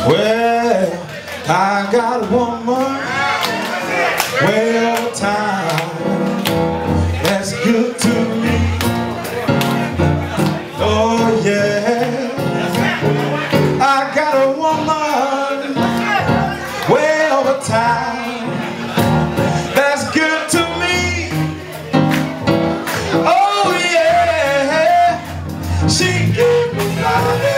Well, I got a woman way over time that's good to me. Oh yeah, I got a woman way over time that's good to me. Oh yeah, she give me love.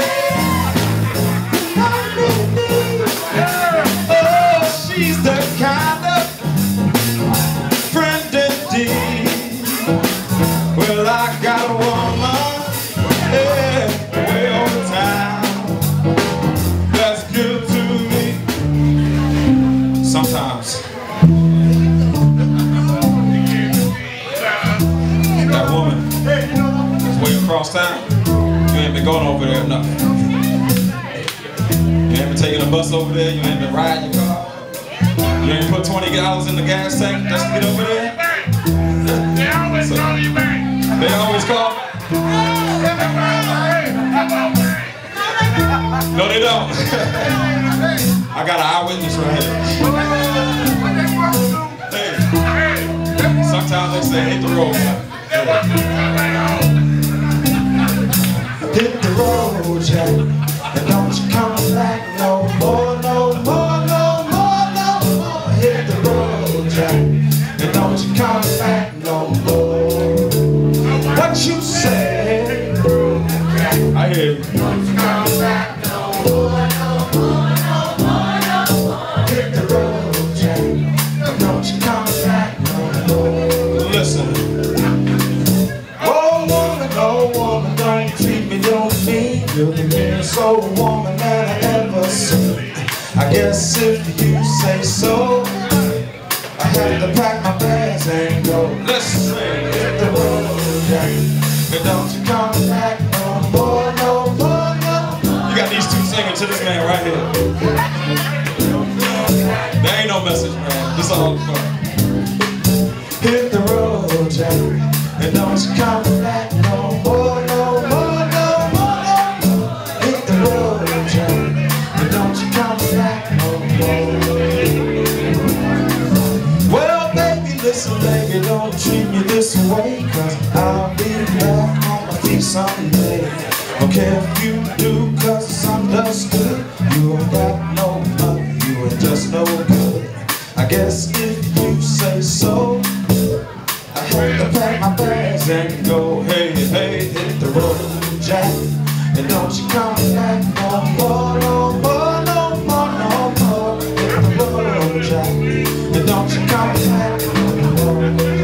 She's the kind of friend indeed. Well, I got a woman, yeah, way over time that's good to me. Sometimes that woman is way across town. You ain't been going over there enough. You ain't been taking a bus over there. You ain't been riding your car. You ain't put $20 in the gas tank just to get over there? They always call you back. They always call? No, they don't. I got an eyewitness right here. Hey. Sometimes they say, hit the road. Hit the road, Jack, and don't you come back no more, no more, no more. Hit the road, Jack, and don't you come back no more. What you say? I hear you. Don't you come back no more, no more, no more, no more. Hit the road, Jack, and don't you come back no more. Listen. Oh woman, don't treat me, don't mean. You're the meanest old woman that I ever seen. I guess if you say so, I have to pack my bags and go. Let's sing. Hit the road, Jack, and don't you come back no more, no more, no more. You got these two singing to this man right here. There ain't no message, man. This is all fun. Hit the road, Jack, and don't you come back no more, no more, no more, no more. Hit the road, Jack, and don't you come back no more. Well, baby, listen, baby, don't treat me this way, 'cause I'll be back on my feet someday. Don't care if you do, 'cause it's understood. You ain't got no money, you ain't just no good. I guess if you say so, I have to pack my bags and go. Hey, hey, hit the road, Jack, and don't you come back no more, no more, no more, no more. Hit the road, Jack, and don't you come back no more.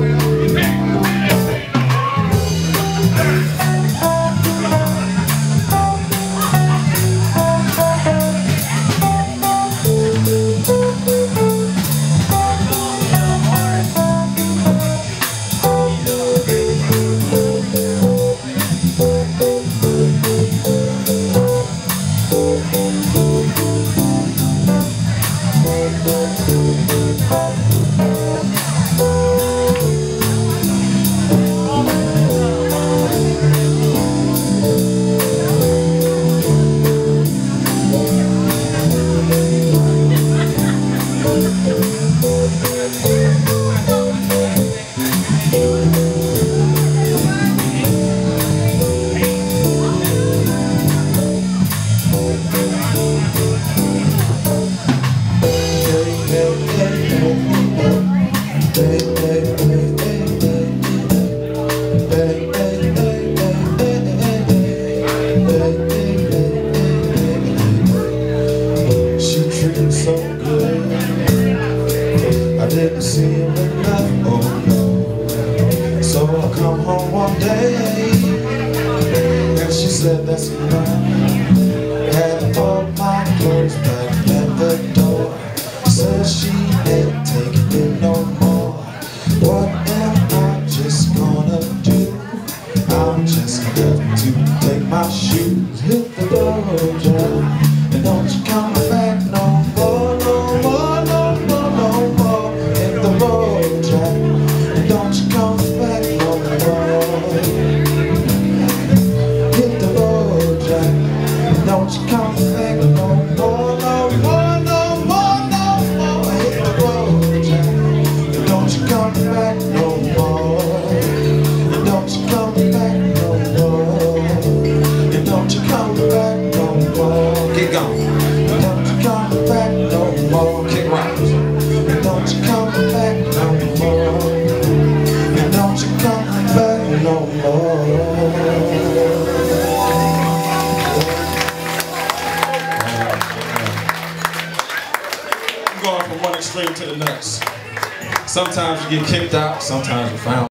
Didn't see him enough, oh no. So I come home one day and she said that's enough. Had all my clothes back at the door. Said she ain't taking it no more. What am I just gonna do? I'm just gonna have to take my shoes, hit the road, Jack, and don't you come back no more, no more, no more, no more. Hit the road, Jack, and don't you come back no more. Hit the road, Jack. gone. Don't you come back no more. Kick rocks. Don't you come back no more. Don't you come back no more. Going from one extreme to the next. Sometimes you get kicked out, sometimes you found.